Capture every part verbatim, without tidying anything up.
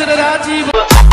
രാജീവ്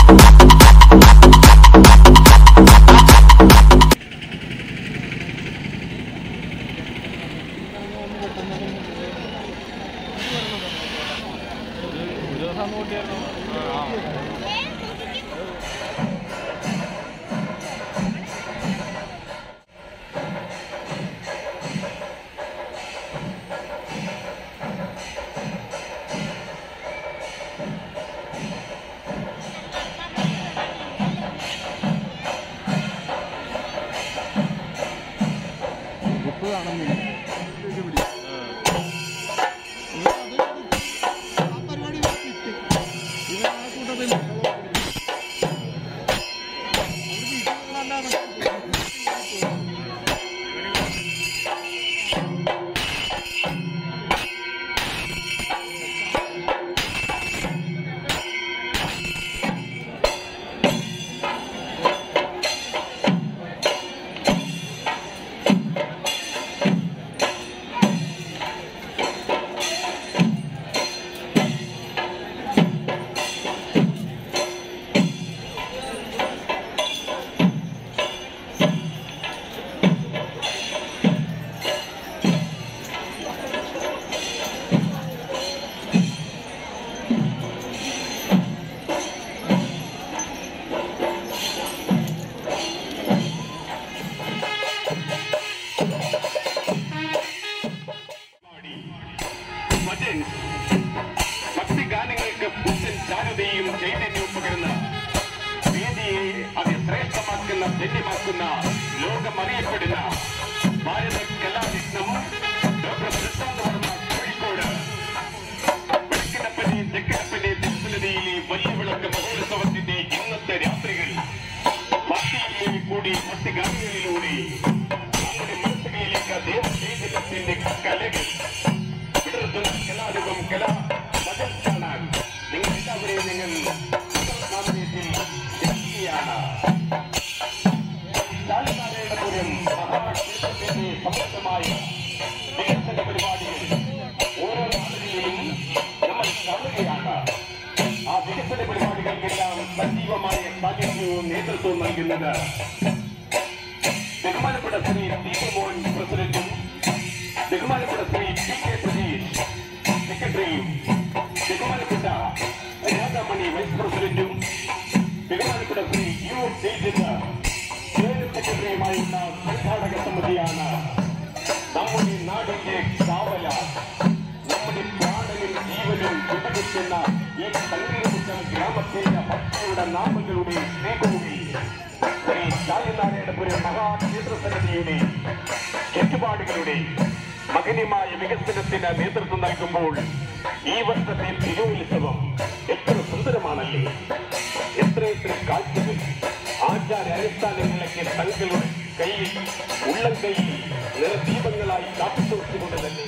ഭക്തിഗാനങ്ങൾക്ക് പുത്തൻ ചാരുതയും ചൈതന്യവും പകരുന്ന വേദിയെ അതിശ്രേഷ്ഠമാക്കുന്ന ധന്യമാക്കുന്ന ലോകമറിയപ്പെടുന്ന ഭാരത കലാരത്നം ഡോക്ടർ സിദ്ധാന്തവർമ്മ കോഴിക്കോട് വെളുക്കിനപ്പനെ തെക്കിനപ്പനെ തിരുസന്നിധിയിലെ വലിയ വിളക്ക് മഹോത്സവത്തിന്റെ ഇന്നത്തെ രാത്രികൾ ഭക്തിയിലെ കൂടി ഭക്തിഗാനങ്ങളിലൂടെ നമ്മുടെ മനസ്സുകളിലേക്ക് ദേവചൈതന്യത്തിന്റെ കലകൾ വിടർത്തുന്ന കലാരൂപം കലാ മതം കാണാൻ നിങ്ങൾ എല്ലാവരെയും നിങ്ങൾ നാരായണപുരം മഹാക്ഷേത്രത്തിന്റെ സമൃദ്ധമായ വികസന പരിപാടികൾ ഓരോ നാടുകളിലും നമ്മൾ കാണുകയാണ്. ആ വികസന പരിപാടികൾക്കെല്ലാം സജീവമായ സാന്നിധ്യവും നേതൃത്വവും നൽകുന്നത് ബഹുമാനപ്പെട്ട ശ്രീ ദീപമോഹൻ പ്രസിഡന്റും ബഹുമാനപ്പെട്ട ശ്രീ പി കെ സതീഷ് സെക്രട്ടറിയും ബഹുമാനപ്പെട്ട രാധാമണി വൈസ് പ്രസിഡന്റും ബഹുമാനപ്പെട്ട ശ്രീ യു ജയചന്ദ്ര ജോയിന്റ് സെക്രട്ടറിയുമായുള്ള സംഘാടക സമിതിയാണ് നമ്മുടെ നാടിന്റെ കാവല. നമ്മുടെ പ്രാണനും ജീവനും വിഭജിക്കുന്ന ഈ സങ്കീർണ ഗ്രാമത്തിന്റെ ഭക്തിയുടെ നാമങ്ങളുടെ ശ്രീകോവിൽ ശ്രീ നാരായണപുരം മഹാക്ഷേത്ര സമിതിയുടെ ചുറ്റുപാടുകളുടെ മകനീയമായ വികസനത്തിന് നേതൃത്വം നൽകുമ്പോൾ ഈ വർഷത്തെ തിരുവുത്സവം എത്ര സുന്ദരമാണല്ലേ. എത്രയെത്ര കാഴ്ചകൾ ആചാര അനുഷ്ഠാനങ്ങളിലേക്ക് തങ്ങളുടെ കയ്യിൽ ഉള്ളം കയ്യിൽ നിറദീപങ്ങളായി കാത്തുസൂക്ഷിച്ചുകൊണ്ട് തന്നെ